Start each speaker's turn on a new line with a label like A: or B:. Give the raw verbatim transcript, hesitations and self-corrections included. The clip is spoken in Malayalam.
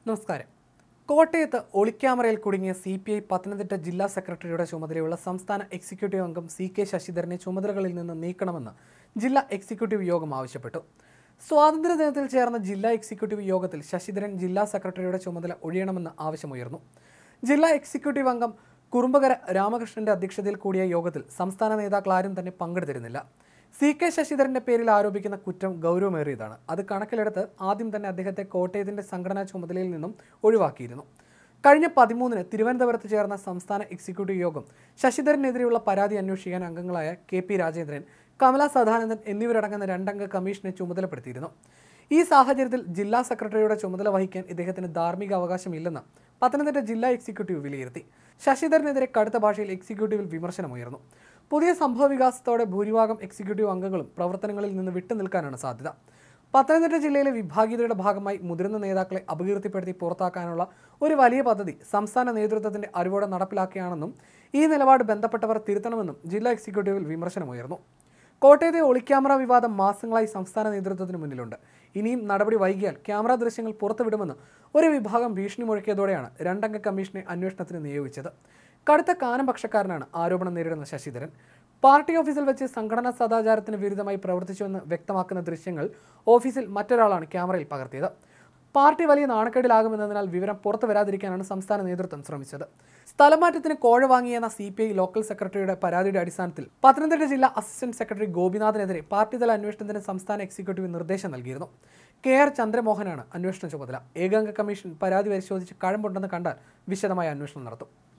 A: നമസ്കാരം. കോട്ടയത്ത് ഒളിക്യാമറയിൽ കുടുങ്ങിയ സി പി ഐ പത്തനംതിട്ട ജില്ലാ സെക്രട്ടറിയുടെ ചുമതലയുള്ള സംസ്ഥാന എക്സിക്യൂട്ടീവ് അംഗം സി കെ ശശിധരനെ ചുമതലകളിൽ നിന്ന് നീക്കണമെന്ന് ജില്ലാ എക്സിക്യൂട്ടീവ് യോഗം ആവശ്യപ്പെട്ടു. സ്വാതന്ത്ര്യദിനത്തിൽ ചേർന്ന ജില്ലാ എക്സിക്യൂട്ടീവ് യോഗത്തിൽ ശശിധരൻ ജില്ലാ സെക്രട്ടറിയുടെ ചുമതല ഒഴിയണമെന്ന് ആവശ്യമുയർന്നു. ജില്ലാ എക്സിക്യൂട്ടീവ് അംഗം കുറുമ്പകര രാമകൃഷ്ണന്റെ അധ്യക്ഷതയിൽ കൂടിയ യോഗത്തിൽ സംസ്ഥാന നേതാക്കൾ ആരും തന്നെ പങ്കെടുത്തിരുന്നില്ല. സി കെ ശശിധരന്റെ പേരിൽ ആരോപിക്കുന്ന കുറ്റം ഗൗരവമേറിയതാണ്. അത് കണക്കിലെടുത്ത് ആദ്യം തന്നെ അദ്ദേഹത്തെ കോട്ടയത്തിന്റെ സംഘടനാ ചുമതലയിൽ നിന്നും ഒഴിവാക്കിയിരുന്നു. കഴിഞ്ഞ പതിമൂന്നിന് തിരുവനന്തപുരത്ത് ചേർന്ന സംസ്ഥാന എക്സിക്യൂട്ടീവ് യോഗം ശശിധരനെതിരെയുള്ള പരാതി അന്വേഷിക്കാൻ അംഗങ്ങളായ കെ പി രാജേന്ദ്രൻ, കമല സദാനന്ദൻ എന്നിവരടങ്ങുന്ന രണ്ടംഗ കമ്മീഷനെ ചുമതലപ്പെടുത്തിയിരുന്നു. ഈ സാഹചര്യത്തിൽ ജില്ലാ സെക്രട്ടറിയുടെ ചുമതല വഹിക്കാൻ ഇദ്ദേഹത്തിന് ധാർമ്മിക അവകാശമില്ലെന്ന് പത്തനംതിട്ട ജില്ലാ എക്സിക്യൂട്ടീവ് വിലയിരുത്തി. ശശിധരനെതിരെ കടുത്ത ഭാഷയിൽ എക്സിക്യൂട്ടീവിൽ വിമർശനമുയർന്നു. പുതിയ സംഭവ വികാസത്തോടെ ഭൂരിഭാഗം എക്സിക്യൂട്ടീവ് അംഗങ്ങളും പ്രവർത്തനങ്ങളിൽ നിന്ന് വിട്ടുനിൽക്കാനാണ് സാധ്യത. പത്തനംതിട്ട ജില്ലയിലെ വിഭാഗീയതയുടെ ഭാഗമായി മുതിർന്ന നേതാക്കളെ അപകീർത്തിപ്പെടുത്തി പുറത്താക്കാനുള്ള ഒരു വലിയ പദ്ധതി സംസ്ഥാന നേതൃത്വത്തിന്റെ അറിവോടെ നടപ്പിലാക്കുകയാണെന്നും ഈ നിലപാട് ബന്ധപ്പെട്ടവർ തിരുത്തണമെന്നും ജില്ലാ എക്സിക്യൂട്ടീവിൽ വിമർശനമുയർന്നു. കോട്ടയത്തെ ഒളിക്യാമറ വിവാദം മാസങ്ങളായി സംസ്ഥാന നേതൃത്വത്തിന് മുന്നിലുണ്ട്. ഇനിയും നടപടി വൈകിയാൽ ക്യാമറ ദൃശ്യങ്ങൾ പുറത്തുവിടുമെന്ന് ഒരു വിഭാഗം ഭീഷണി മുഴക്കിയതോടെയാണ് രണ്ടംഗ കമ്മീഷനെ അന്വേഷണത്തിന് നിയോഗിച്ചത്. കടുത്ത കാനപക്ഷക്കാരനാണ് ആരോപണം നേരിടുന്ന ശശിധരൻ. പാർട്ടി ഓഫീസിൽ വെച്ച് സംഘടനാ സദാചാരത്തിന് വിരുദ്ധമായി പ്രവർത്തിച്ചുവെന്ന് വ്യക്തമാക്കുന്ന ദൃശ്യങ്ങൾ ഓഫീസിൽ മറ്റൊരാളാണ് ക്യാമറയിൽ പകർത്തിയത്. പാർട്ടി വലിയ നാണക്കേടിലാകുമെന്നതിനാൽ വിവരം പുറത്തു വരാതിരിക്കാനാണ് സംസ്ഥാന നേതൃത്വം ശ്രമിച്ചത്. സ്ഥലമാറ്റത്തിന് കോഴ വാങ്ങിയെന്ന സി പി ഐ ലോക്കൽ സെക്രട്ടറിയുടെ പരാതിയുടെ അടിസ്ഥാനത്തിൽ പത്തനംതിട്ട ജില്ലാ അസിസ്റ്റന്റ് സെക്രട്ടറി ഗോപിനാഥിനെതിരെ പാർട്ടിതല അന്വേഷണത്തിന് സംസ്ഥാന എക്സിക്യൂട്ടീവ് നിർദ്ദേശം നൽകിയിരുന്നു. കെ ആർ ചന്ദ്രമോഹനാണ് അന്വേഷണ ചുമതല. ഏകാംഗ കമ്മീഷൻ പരാതി പരിശോധിച്ച് കഴമ്പുണ്ടെന്ന് കണ്ടാൽ വിശദമായ അന്വേഷണം നടത്തും.